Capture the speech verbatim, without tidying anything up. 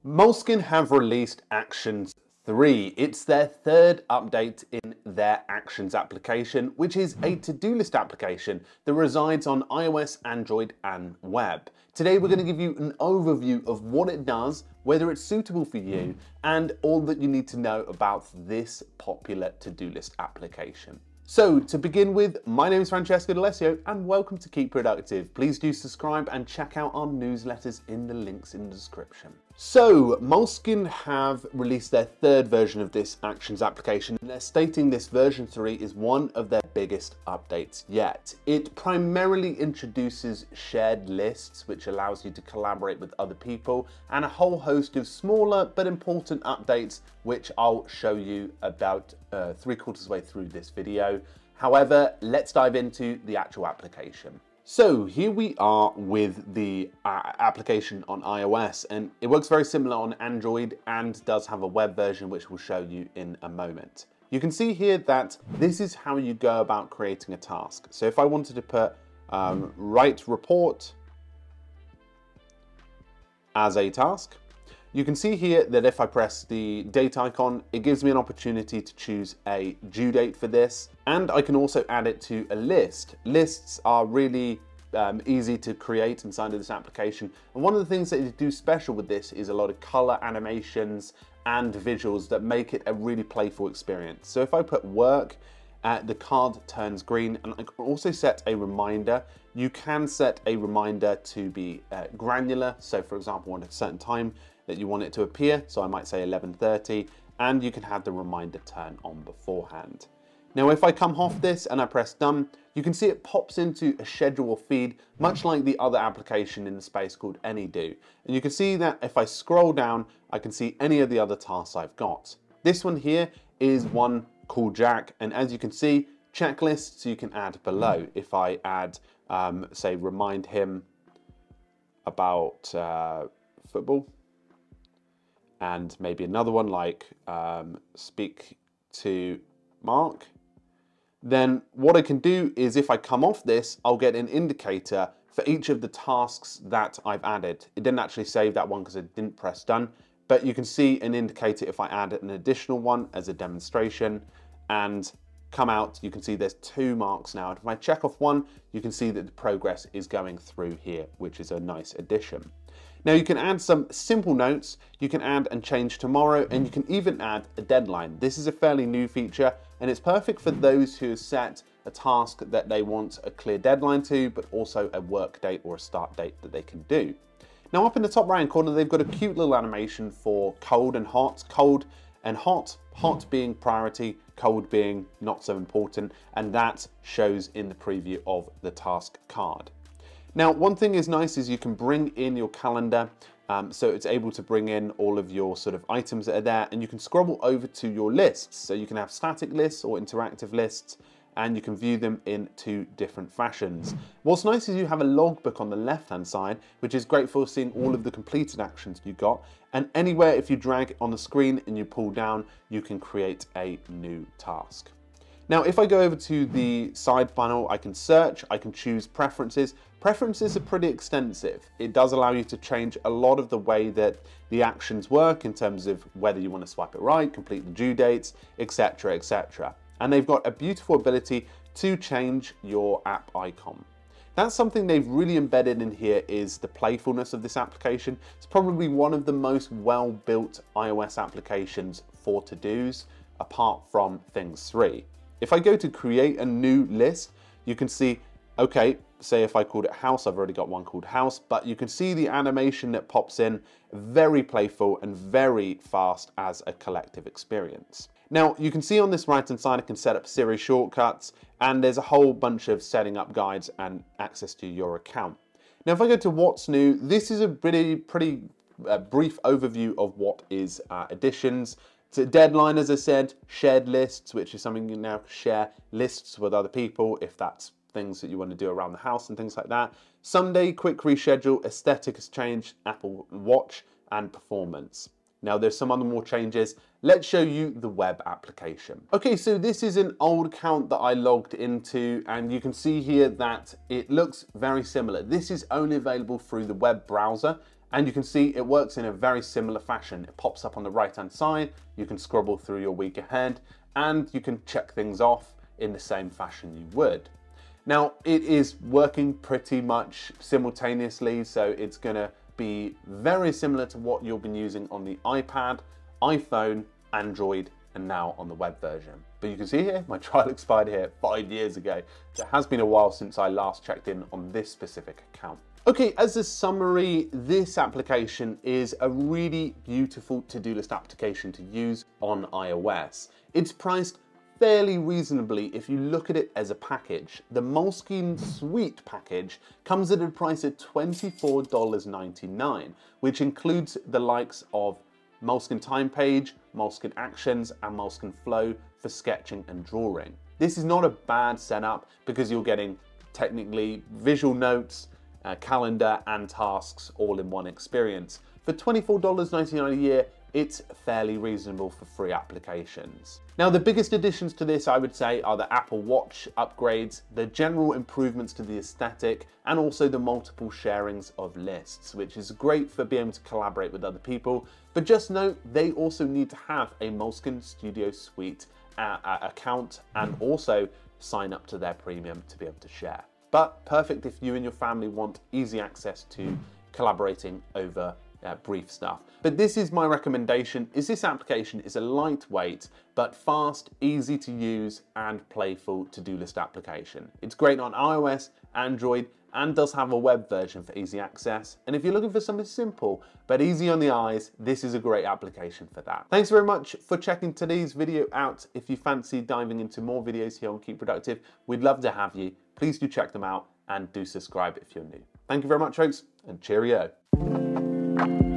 Moleskine have released Actions three. It's their third update in their Actions application, which is a to-do list application that resides on iOS, Android, and web. Today we're going to give you an overview of what it does, whether it's suitable for you, and all that you need to know about this popular to-do list application. So, to begin with, my name is Francesco D'Alessio and welcome to Keep Productive. Please do subscribe and check out our newsletters in the links in the description. So, Moleskine have released their third version of this Actions application, and they're stating this version three is one of their biggest updates yet. It primarily introduces shared lists, which allows you to collaborate with other people, and a whole host of smaller but important updates, which I'll show you about uh, three quarters way through this video. However, let's dive into the actual application. So here we are with the uh, application on iOS, and it works very similar on Android and does have a web version, which we'll show you in a moment. You can see here that this is how you go about creating a task. So if I wanted to put um, write report as a task, you can see here that if I press the date icon, it gives me an opportunity to choose a due date for this. And I can also add it to a list. Lists are really um, easy to create inside of this application. And one of the things that you do special with this is a lot of color animations and visuals that make it a really playful experience. So if I put work, uh, the card turns green, and I can also set a reminder. You can set a reminder to be uh, granular. So for example, at a certain time that you want it to appear. So I might say eleven thirty, and you can have the reminder turn on beforehand. Now, if I come off this and I press done, you can see it pops into a schedule or feed, much like the other application in the space called AnyDo. And you can see that if I scroll down, I can see any of the other tasks I've got. This one here is one called Jack. And as you can see, checklists you can add below. If I add, um, say, remind him about uh, football, and maybe another one like um, speak to Mark, then what I can do is if I come off this, I'll get an indicator for each of the tasks that I've added. It didn't actually save that one because I didn't press done, but you can see an indicator if I add an additional one as a demonstration and come out, you can see there's two marks now. If I check off one, you can see that the progress is going through here, which is a nice addition. Now you can add some simple notes, you can add and change tomorrow, and you can even add a deadline. This is a fairly new feature, and it's perfect for those who set a task that they want a clear deadline to, but also a work date or a start date that they can do. Now up in the top right hand corner, they've got a cute little animation for cold and hot, cold and hot, hot being priority, cold being not so important, and that shows in the preview of the task card. Now, one thing is nice is you can bring in your calendar, um, so it's able to bring in all of your sort of items that are there, and you can scroll over to your lists. So you can have static lists or interactive lists, and you can view them in two different fashions. What's nice is you have a logbook on the left-hand side, which is great for seeing all of the completed actions you got. And anywhere, if you drag on the screen and you pull down, you can create a new task. Now, if I go over to the side panel, I can search, I can choose preferences. Preferences are pretty extensive. It does allow you to change a lot of the way that the actions work in terms of whether you want to swipe it right, complete the due dates, et cetera, et cetera. And they've got a beautiful ability to change your app icon. That's something they've really embedded in here is the playfulness of this application. It's probably one of the most well-built iOS applications for to-dos, apart from Things three. If I go to create a new list, you can see, okay, say if I called it house, I've already got one called house, but you can see the animation that pops in, very playful and very fast as a collective experience. Now, you can see on this right-hand side, I can set up Siri shortcuts, and there's a whole bunch of setting up guides and access to your account. Now, if I go to what's new, this is a pretty, pretty uh, brief overview of what is uh, additions. So deadline, as I said, shared lists, which is something you now share lists with other people if that's things that you want to do around the house and things like that. Someday, quick reschedule, aesthetic has changed, Apple Watch, and performance. Now there's some other more changes. Let's show you the web application. Okay, so this is an old account that I logged into, and you can see here that it looks very similar. This is only available through the web browser, And you can see it works in a very similar fashion. It pops up on the right hand side, you can scrabble through your week ahead, and you can check things off in the same fashion you would. Now, it is working pretty much simultaneously, so it's gonna be very similar to what you'll be using on the iPad, iPhone, Android, and now on the web version. But you can see here, my trial expired here five years ago. So it has been a while since I last checked in on this specific account. Okay, as a summary, this application is a really beautiful to-do list application to use on iOS. It's priced fairly reasonably if you look at it as a package. The Moleskine Suite package comes at a price of twenty-four ninety-nine, which includes the likes of Moleskine Time Page, Moleskine Actions, and Moleskine Flow for sketching and drawing. This is not a bad setup because you're getting technically visual notes, uh, calendar, and tasks all in one experience. For twenty-four ninety-nine a year, it's fairly reasonable for free applications. Now, the biggest additions to this, I would say, are the Apple Watch upgrades, the general improvements to the aesthetic, and also the multiple sharings of lists, which is great for being able to collaborate with other people. But just note, they also need to have a Moleskine Studio Suite uh, uh, account and also sign up to their premium to be able to share. But perfect if you and your family want easy access to collaborating over Uh, brief stuff. But this is my recommendation, is this application is a lightweight but fast, easy to use and playful to-do list application. It's great on iOS, Android, and does have a web version for easy access. And if you're looking for something simple but easy on the eyes, this is a great application for that. Thanks very much for checking today's video out. If you fancy diving into more videos here on Keep Productive, we'd love to have you. Please do check them out and do subscribe if you're new. Thank you very much, folks, and cheerio. Thank you.